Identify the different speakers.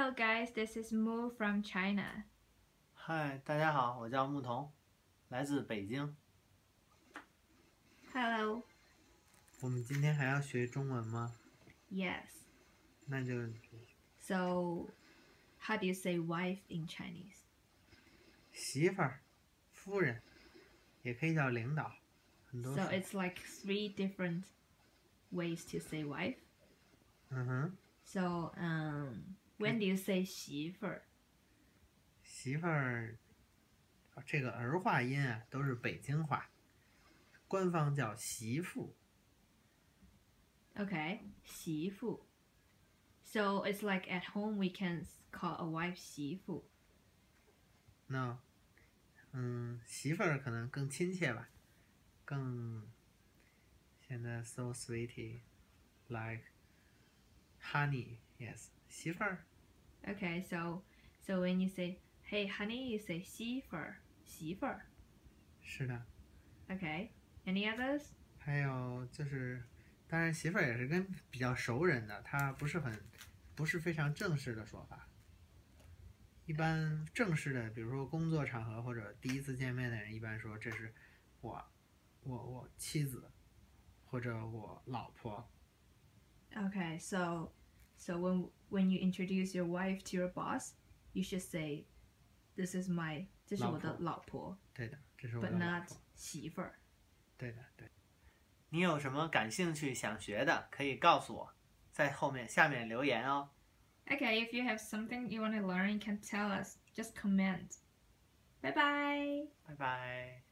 Speaker 1: Hello guys, this is Mu from China.
Speaker 2: 嗨，大家好，我叫牧童，来自北京。
Speaker 1: Hello.
Speaker 2: 我们今天还要学中文吗？
Speaker 1: Yes.
Speaker 2: 那就
Speaker 1: So, how do you say wife in Chinese?
Speaker 2: 媳妇儿、夫人，也可以叫领导，很多
Speaker 1: So
Speaker 2: 种。
Speaker 1: it's like 3 different ways to say wife.
Speaker 2: 嗯哼，
Speaker 1: So, when do you say 媳妇儿？
Speaker 2: 媳妇儿，这个儿化音啊都是北京话，官方叫媳妇。
Speaker 1: Okay, 媳妇. So it's like at home we can call a wife 媳妇.
Speaker 2: No，媳妇儿可能更亲切吧，更现在 so sweetie like honey yes 媳妇儿。
Speaker 1: Okay, so when you say hey honey, you say 媳妇儿，媳妇儿。
Speaker 2: 是的。
Speaker 1: Okay, any others?
Speaker 2: 还有就是，当然媳妇儿也是跟比较熟人的，她不是非常正式的说法。一般正式的，比如说工作场合或者第一次见面的人，一般说这是我妻子或者我老婆。
Speaker 1: Okay, so when you introduce your wife to your boss, you should say, "This is my 这是我的老婆
Speaker 2: 对的，这是我
Speaker 1: but
Speaker 2: 的老
Speaker 1: not
Speaker 2: 婆。
Speaker 1: 媳妇儿。
Speaker 2: 对的，对。你有什么感兴趣想学的，可以告诉我，在下面留言哦。
Speaker 1: Okay, if you have something you want to learn, you can tell us. Just comment. Bye bye.
Speaker 2: 拜拜。